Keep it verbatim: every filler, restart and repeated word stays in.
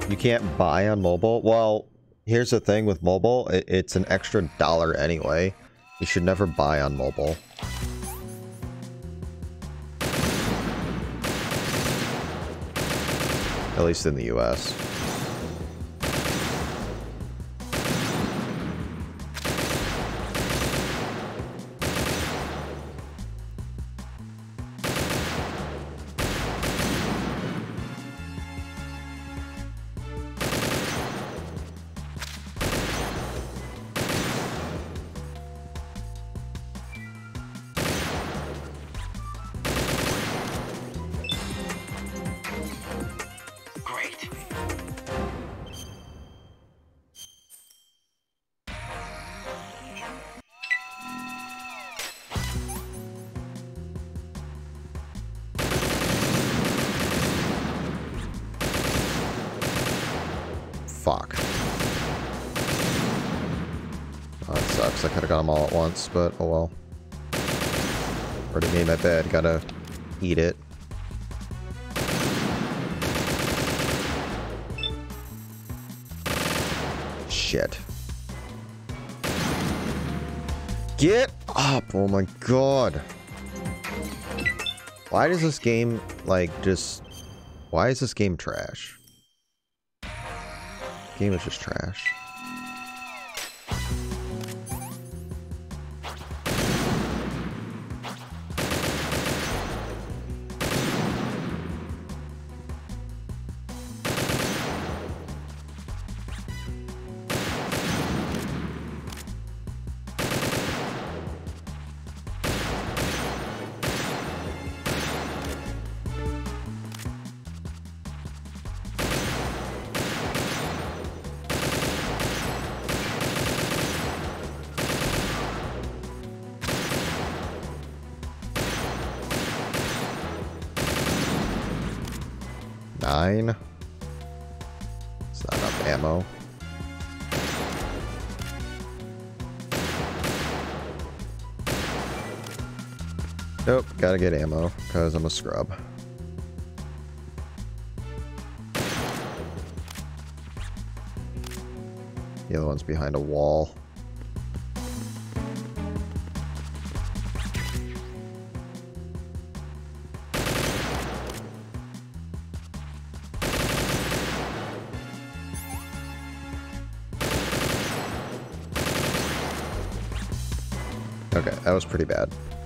You can't buy on mobile? Well, here's the thing with mobile. It, it's an extra dollar anyway. You should never buy on mobile. At least in the U S. Fuck. Oh, that sucks. I could have got them all at once, but oh well. Already made my bed. Gotta eat it. Shit. Get up! Oh my god. Why does this game, like, just... Why is this game trash? Game is just trash. Nine. It's not enough ammo. Nope, gotta get ammo, because I'm a scrub. The other one's behind a wall. Okay, that was pretty bad.